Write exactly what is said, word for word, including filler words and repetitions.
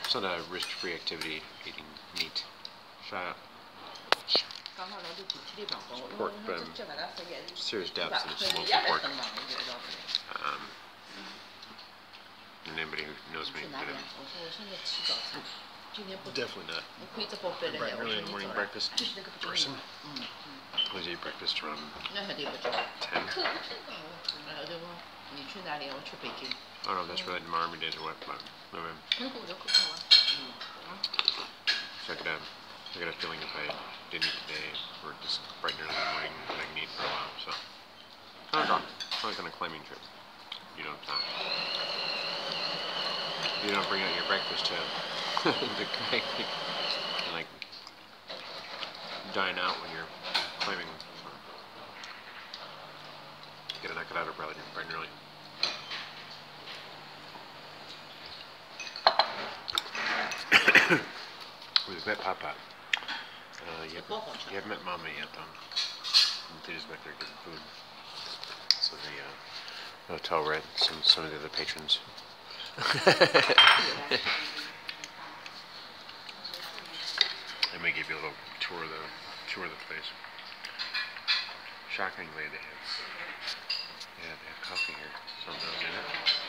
It's not a risk-free activity, eating meat. Shut up. Pork, but I'm serious doubts that it's local pork. Um, and anybody who knows me, but I'm definitely not a bright early morning breakfast person. I always eat breakfast around ten. I don't know if that's related to my army days or what, but anyway. So I could have, I could have a feeling if I didn't eat today or just bright and early in the morning, I can eat for a while, so. I don't know. It's like on a climbing trip. You don't have time. You don't bring out your breakfast to the kayak and like dine out when you're climbing. So. You gotta knock it out of bright and early. With met Papa. Uh, you, haven't, you haven't met Mama yet, though. They just back there getting food. So the uh, hotel rent, some some of the other patrons. They may give you a little tour of the tour of the place. Shockingly, they have yeah they have coffee here. Something in it.